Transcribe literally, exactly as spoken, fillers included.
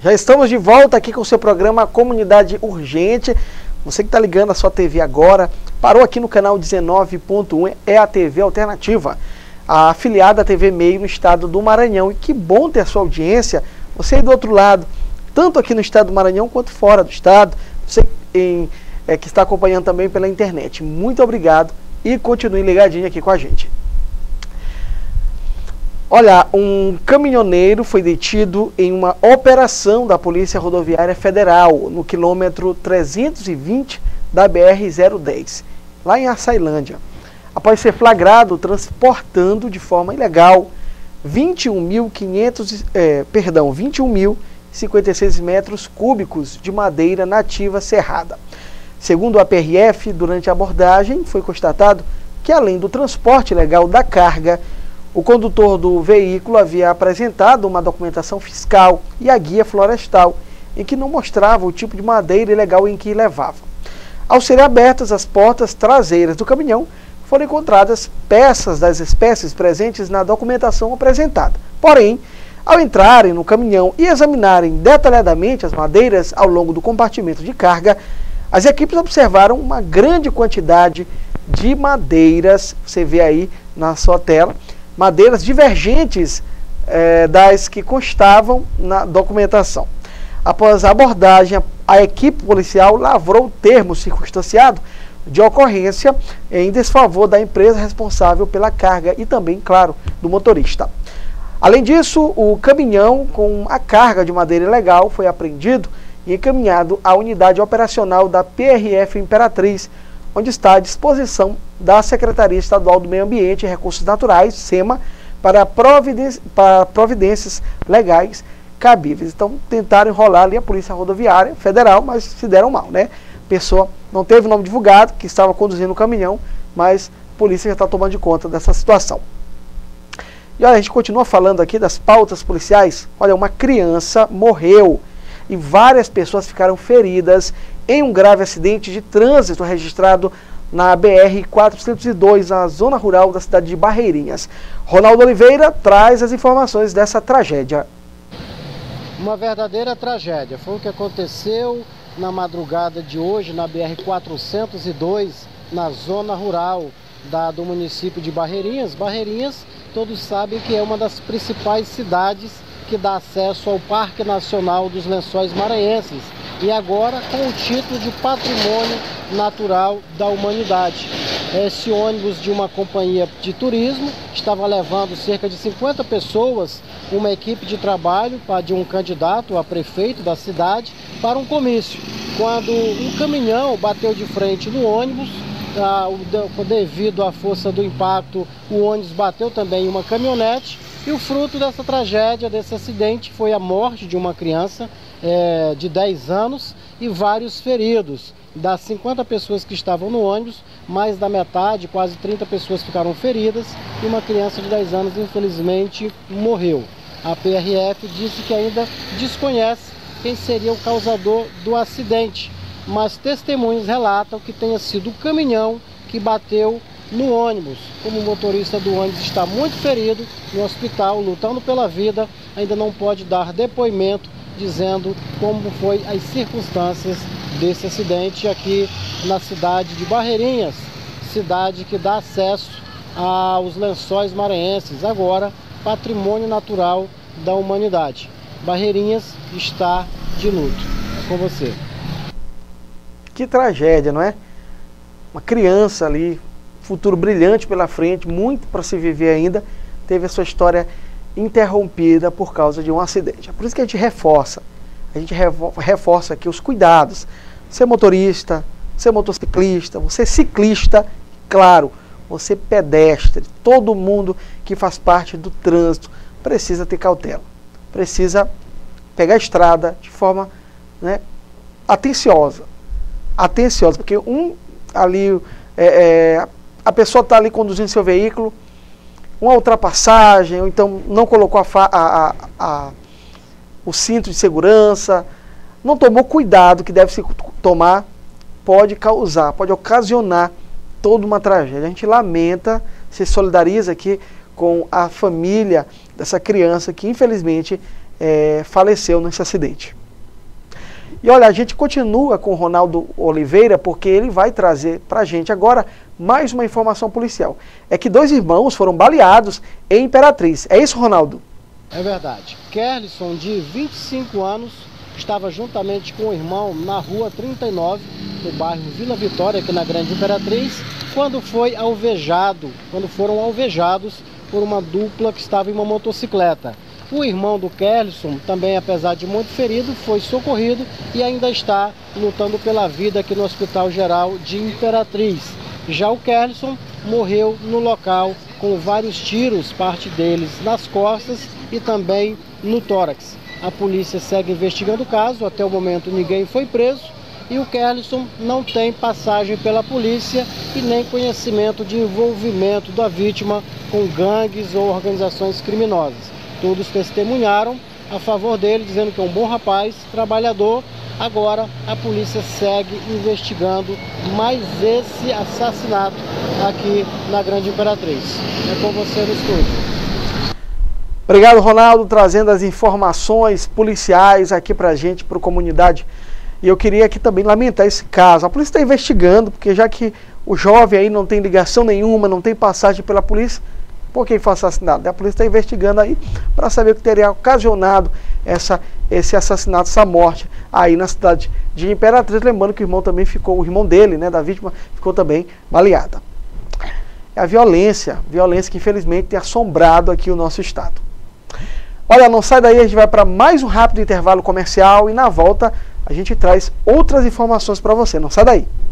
Já estamos de volta aqui com o seu programa Comunidade Urgente. Você que está ligando a sua T V agora, parou aqui no canal dezenove ponto um, é a T V Alternativa, a afiliada à T V Meio no estado do Maranhão. E que bom ter a sua audiência, você aí do outro lado, tanto aqui no estado do Maranhão quanto fora do estado, você em, é, que está acompanhando também pela internet. Muito obrigado e continue ligadinho aqui com a gente. Olha, um caminhoneiro foi detido em uma operação da Polícia Rodoviária Federal, no quilômetro trezentos e vinte da B R zero dez, lá em Açailândia, após ser flagrado transportando de forma ilegal vinte e um mil quinhentos, é, perdão, vinte e um mil e cinquenta e seis metros cúbicos de madeira nativa serrada. Segundo a P R F, durante a abordagem foi constatado que, além do transporte ilegal da carga, o condutor do veículo havia apresentado uma documentação fiscal e a guia florestal, em que não mostrava o tipo de madeira ilegal em que levava. Ao serem abertas as portas traseiras do caminhão, foram encontradas peças das espécies presentes na documentação apresentada. Porém, ao entrarem no caminhão e examinarem detalhadamente as madeiras ao longo do compartimento de carga, as equipes observaram uma grande quantidade de madeiras, você vê aí na sua tela, madeiras divergentes eh, das que constavam na documentação. Após a abordagem, a, a equipe policial lavrou o termo circunstanciado de ocorrência em desfavor da empresa responsável pela carga e também, claro, do motorista. Além disso, o caminhão com a carga de madeira ilegal foi apreendido e encaminhado à unidade operacional da P R F Imperatriz, onde está à disposição da Secretaria Estadual do Meio Ambiente e Recursos Naturais, SEMA, para, providência, para providências legais cabíveis. Então, tentaram enrolar ali a Polícia Rodoviária Federal, mas se deram mal, né? A pessoa não teve o nome divulgado, que estava conduzindo o caminhão, mas a polícia já está tomando de conta dessa situação. E olha, a gente continua falando aqui das pautas policiais. Olha, uma criança morreu e várias pessoas ficaram feridas em um grave acidente de trânsito registrado na B R quatrocentos e dois, na zona rural da cidade de Barreirinhas. Ronaldo Oliveira traz as informações dessa tragédia. Uma verdadeira tragédia. Foi o que aconteceu na madrugada de hoje na B R quatrocentos e dois, na zona rural da, do município de Barreirinhas. Barreirinhas, todos sabem que é uma das principais cidades que dá acesso ao Parque Nacional dos Lençóis Maranhenses, e agora com o título de Patrimônio Natural da Humanidade. Esse ônibus de uma companhia de turismo estava levando cerca de cinquenta pessoas, uma equipe de trabalho de um candidato a prefeito da cidade, para um comício. Quando um caminhão bateu de frente no ônibus, devido à força do impacto, o ônibus bateu também em uma caminhonete, e o fruto dessa tragédia, desse acidente, foi a morte de uma criança é, de dez anos e vários feridos. Das cinquenta pessoas que estavam no ônibus, mais da metade, quase trinta pessoas ficaram feridas e uma criança de dez anos, infelizmente, morreu. A P R F disse que ainda desconhece quem seria o causador do acidente, mas testemunhos relatam que tenha sido o caminhão que bateu no ônibus. Como o motorista do ônibus está muito ferido no hospital, lutando pela vida, ainda não pode dar depoimento dizendo como foi as circunstâncias desse acidente aqui na cidade de Barreirinhas, cidade que dá acesso aos Lençóis Maranhenses, agora Patrimônio Natural da Humanidade. Barreirinhas está de luto. É com você. Que tragédia, não é? Uma criança ali, futuro brilhante pela frente, muito para se viver ainda, teve a sua história interrompida por causa de um acidente. É por isso que a gente reforça, a gente reforça aqui os cuidados. Você é motorista, você é motociclista, você é ciclista, claro, você é pedestre, todo mundo que faz parte do trânsito precisa ter cautela, precisa pegar a estrada de forma, né, atenciosa, atenciosa, porque um ali, é, é, a pessoa está ali conduzindo seu veículo, uma ultrapassagem, ou então não colocou a, a, a, a, o cinto de segurança, não tomou cuidado que deve se tomar, pode causar, pode ocasionar toda uma tragédia. A gente lamenta, se solidariza aqui com a família dessa criança que infelizmente é, faleceu nesse acidente. E olha, a gente continua com o Ronaldo Oliveira, porque ele vai trazer para a gente agora mais uma informação policial. É que dois irmãos foram baleados em Imperatriz. É isso, Ronaldo? É verdade. Kerlison, de vinte e cinco anos, estava juntamente com o irmão na rua trinta e nove, no bairro Vila Vitória, aqui na Grande Imperatriz, quando foi alvejado, quando foram alvejados por uma dupla que estava em uma motocicleta. O irmão do Kerlison, também apesar de muito ferido, foi socorrido e ainda está lutando pela vida aqui no Hospital Geral de Imperatriz. Já o Kerlison morreu no local com vários tiros, parte deles nas costas e também no tórax. A polícia segue investigando o caso, até o momento ninguém foi preso e o Kerlison não tem passagem pela polícia e nem conhecimento de envolvimento da vítima com gangues ou organizações criminosas. Todos testemunharam a favor dele, dizendo que é um bom rapaz, trabalhador. Agora a polícia segue investigando mais esse assassinato aqui na Grande Imperatriz. É com você no estúdio. Obrigado, Ronaldo, trazendo as informações policiais aqui pra gente, para a comunidade. E eu queria aqui também lamentar esse caso. A polícia está investigando, porque já que o jovem aí não tem ligação nenhuma, não tem passagem pela polícia, por que foi assassinado? A polícia está investigando aí para saber o que teria ocasionado essa, esse assassinato, essa morte aí na cidade de Imperatriz. Lembrando que o irmão também ficou, o irmão dele, né, da vítima, ficou também baleada. É a violência, violência que infelizmente tem assombrado aqui o nosso estado. Olha, não sai daí, a gente vai para mais um rápido intervalo comercial e na volta a gente traz outras informações para você. Não sai daí.